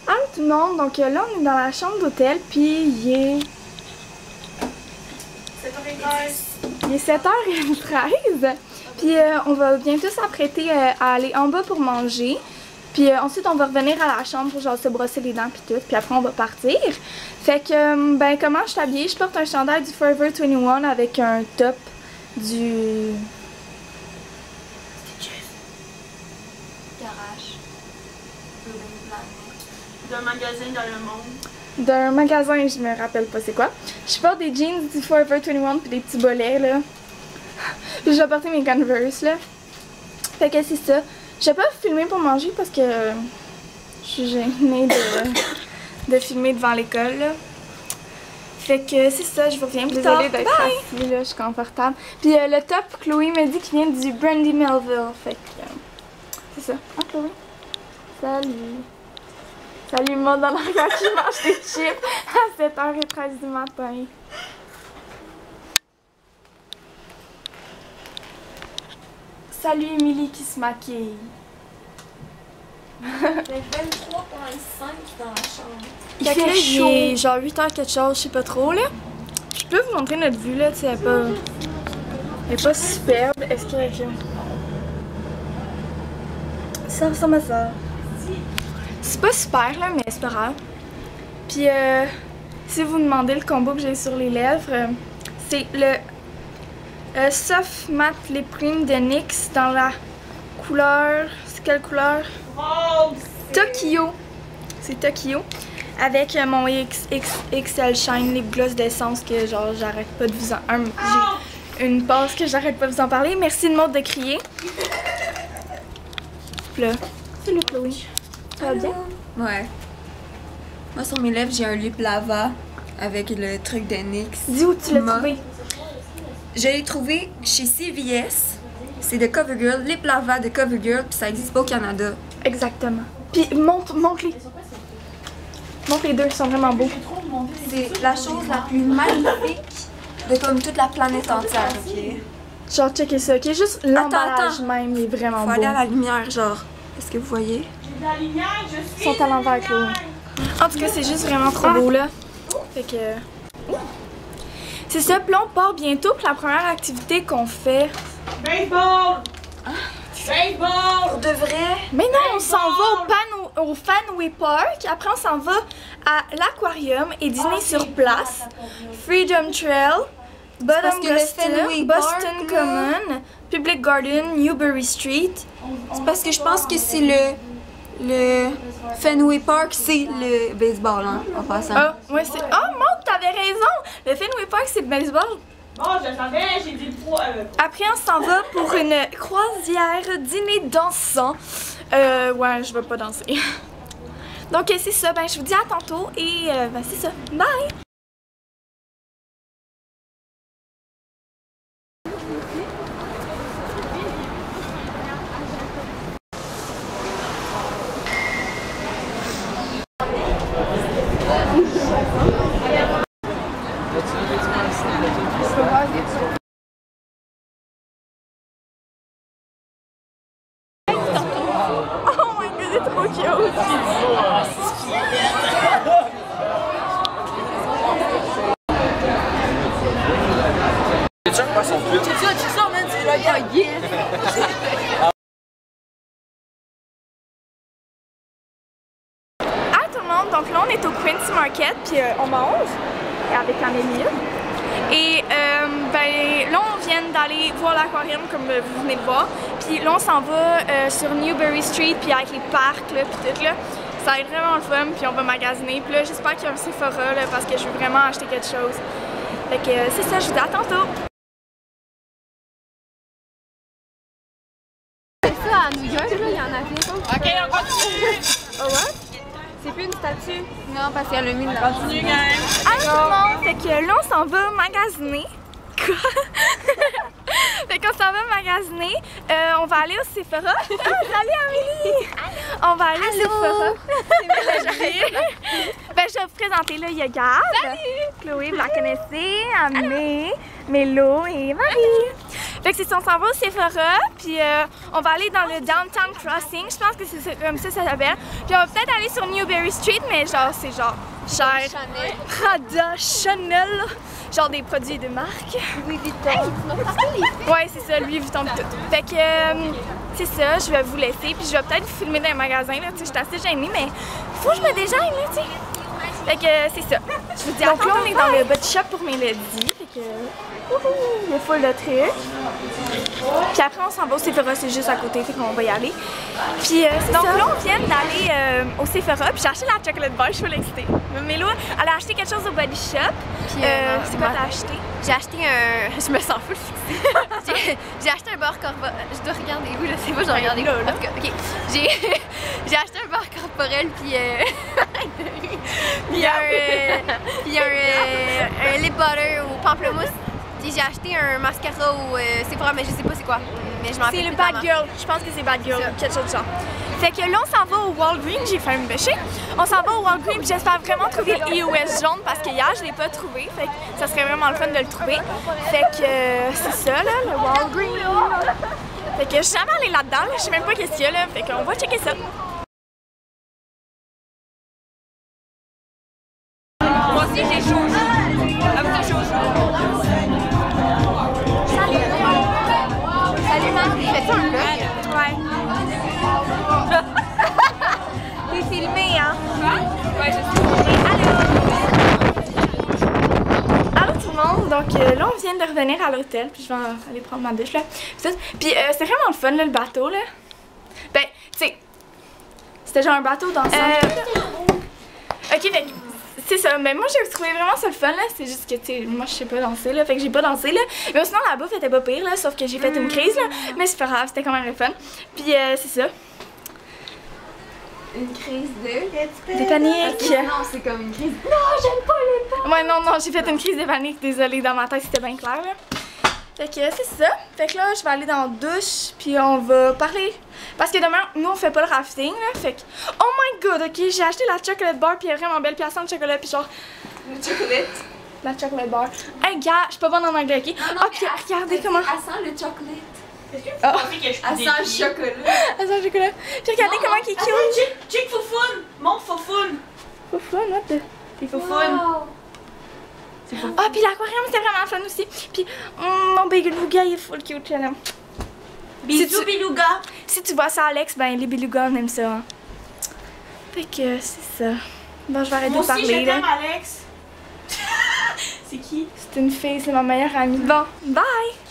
Allô tout le monde, donc là on est dans la chambre d'hôtel, puis il est 7h13. Il est 7h13, puis on va bientôt s'apprêter à aller en bas pour manger. Puis ensuite on va revenir à la chambre pour genre se brosser les dents puis tout, puis après on va partir. Fait que ben comment je suis habillée, je porte un chandail du Forever 21 avec un top du Garage. D'un magasin dans le monde. D'un magasin, je me rappelle pas c'est quoi. Je porte des jeans du Forever 21 puis des petits bolets là. Puis je vais porter mes Converse là. Fait que c'est ça. Je vais pas filmer pour manger parce que je suis gênée de filmer devant l'école là. Fait que c'est ça, je vous reviens plus tard. Désolée d'être assise là, je suis confortable. Puis le top, Chloé m'a dit qu'il vient du Brandy Melville. Fait que c'est ça. Ah Chloé? Salut! Salut moi dans l'arrière qui mange des chips à 7h13 du matin. Salut Émilie qui se maquille. J'ai 23,5 dans la chambre. Il fait chaud. Il est genre 8h quelque chose, je sais pas trop là. Je peux vous montrer notre vue là, tu sais, elle est pas superbe. Est-ce que ça ressemble à ça? C'est pas super là, mais c'est pas grave. Puis si vous demandez le combo que j'ai sur les lèvres, c'est le Soft Matte Lip Cream de NYX dans la couleur, c'est quelle couleur? Rose! Tokyo. C'est Tokyo. Avec mon XXL Shine Lip Gloss d'essence que genre j'arrête pas de vous en... J'ai une pause que j'arrête pas de vous en parler. Merci de Maud de crier. Là. Salut Chloé. Ça va bien? Ouais. Moi sur mes lèvres j'ai un lip lava avec le truc de NYX. Dis où tu l'as trouvé? Je l'ai trouvé chez CVS. C'est de CoverGirl, lip lava de CoverGirl, puis ça existe pas au Canada. Exactement. Puis montre-les. Montre les deux, ils sont vraiment beaux. C'est la chose la plus magnifique de comme toute la planète entière, ok? Genre checker ça, ok? Juste l'emballage attends. même, il est vraiment Faut beau. aller à la lumière, genre. Est-ce que vous voyez? J'ai de la lumière, je suis. Ils sont à l'envers, Chloé. En tout cas, c'est juste vraiment trop beau là. Fait que. C'est ça, puis là on part bientôt pour la première activité qu'on fait. Baseball! Baseball! Pour de vrai? Mais non, on s'en va au Fenway Park. Après, on s'en va à l'aquarium et dîner sur place. Freedom Trail, Boston Park, Common, Public Garden, Newbury Street. C'est parce que je pense que c'est le Fenway Park, c'est le baseball, hein, en passant. Ah, ouais, c'est. Oh, Maud, t'avais raison! Le Fenway Park, c'est le baseball. Bon, je savais, j'ai dit le poids. Après, on s'en va pour une croisière dîner dansant. Ouais, je vais pas danser. Donc, c'est ça. Ben, je vous dis à tantôt et ben, c'est ça. Bye! Oh my god, c'est trop cute! Ah tout le monde, donc là on est au Quincy Market puis on mange avec Amélie. Et ben là on vient d'aller voir l'aquarium comme vous venez de voir. Puis là on s'en va sur Newbury Street puis avec les parcs là puis tout là. Ça va être vraiment le fun puis on va magasiner. Puis là j'espère qu'il y a un Sephora là parce que je veux vraiment acheter quelque chose. Fait que c'est ça, je vous dis à tantôt! Ça à New York, là, il y en a plein. Ok, on continue! Oh ouais? C'est plus une statue? Non, parce qu'elle a mis la Continue, gang! Ah tout le monde! Fait que là on s'en va magasiner. Quoi? Fait qu'on s'en va magasiner. On va aller au Sephora. Ah, salut Amélie! On va aller au Sephora. Ben je vais vous présenter, là, il y a Gab. Salut! Chloé, vous la connaissez, Amé, Mélo et Marie. Fait que c'est ça, on s'en va au Sephora, puis on va aller dans le Downtown Crossing, je pense que c'est comme ça s'appelle. Puis on va peut-être aller sur Newberry Street, mais genre, c'est genre cher. Chanel. Prada, Chanel, genre des produits de marque. Louis Vuitton. Ouais, c'est ça, Louis Vuitton pis tout. Fait que c'est ça, je vais vous laisser, puis je vais peut-être vous filmer dans les magasins, là, tu sais, je suis assez gênée, mais faut que je me déjeune, là, tu sais. Fait que c'est ça. Je vous dis donc là, on est dans le body shop pour Mélodie, fait que il y a full de trucs. Puis après, on s'en va au Sephora, c'est juste à côté, fait qu'on va y aller. Puis donc là, on vient d'aller au Sephora, puis j'ai acheté la chocolate bar, je suis full excitée. Mélo, elle a acheté quelque chose au body shop. Puis c'est quoi t'as acheté? J'ai acheté un... Je me sens full fixée. J'ai acheté un beurre corporel. Je dois regarder où, je sais pas, je dois regarder là. En tout cas, ok. J'ai acheté un beurre corporel, puis un lip butter au pamplemousse. Puis j'ai acheté un mascara au Sephora, mais je sais pas c'est quoi. Mais je m'en rappelle C'est le plus de la Bad marque. Girl, je pense que c'est Bad Girl, quelque chose de genre. Fait que là, on s'en va au Walgreens, j'ai fait me bêcher. On s'en va au Walgreens, puis j'espère vraiment trouver le iOS jaune parce que hier, je l'ai pas trouvé. Fait que ça serait vraiment le fun de le trouver. Fait que c'est ça, là, le Walgreens. Fait que je suis jamais allée là-dedans, là, je sais même pas qu'est-ce qu'il y a, là. Fait qu'on va checker ça. Moi aussi, j'ai chaud. Ah, vous avez chaud. Salut Marie, fais-tu un vlog? Ouais. T'es filmé, hein? Ouais, je sais. Allô tout le monde, donc là on vient de revenir à l'hôtel, puis je vais aller prendre ma douche là. Puis c'est vraiment le fun là, le bateau là. Ben, tu sais, c'était genre un bateau dansant. Ok, fait que c'est ça, mais moi j'ai trouvé vraiment ça le fun là, c'est juste que tu sais, moi je sais pas danser là, fait que j'ai pas dansé là. Mais sinon la bouffe était pas pire là, sauf que j'ai fait une crise là, mais c'est pas grave, c'était quand même le fun. Puis c'est ça. Une crise de... Des paniques. Non, c'est comme une crise. Ouais, non, j'ai fait une crise de panique, désolée, dans ma tête c'était bien clair là. Fait que c'est ça. Fait que là, je vais aller dans la douche, puis on va parler. Parce que demain, nous, on fait pas le rafting, là. Fait que, oh my god, ok, j'ai acheté la chocolate bar, puis elle est vraiment belle, puis elle sent le chocolat, puis genre. Le chocolat. La chocolate bar. Hey, gars, je suis pas bonne en anglais, ok? Non, Ok, regardez comment. Elle sent le chocolat. Est-ce que tu Ah. pensais que je Elle suis sent le chocolat. Elle sent le chocolat. Puis regardez comment il est cute. Chick Foufoune! Mon Foufoune! Faut fun, what the. T'es Foufoune! Ah, puis l'aquarium, c'était vraiment fun aussi. Puis, mon bagel bouga, il est full cute, là. Bisous, tu- Bilouga! Si tu vois ça, Alex, ben les belugas, on aime ça. Hein. Fait que c'est ça. Bon, je vais arrêter Moi de aussi, je parler, là. t'aime, Alex! C'est qui? C'est une fille, c'est ma meilleure amie. Bon, bye!